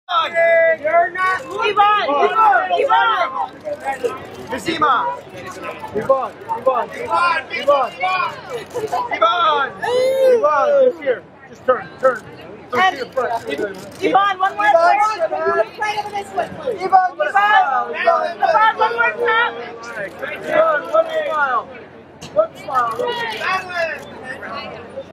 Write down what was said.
You're not. Ivan! Mizima! Ivan! Here. Just turn. Ivan, one more tap. Right over this way. Ivan, one more tap. One smile.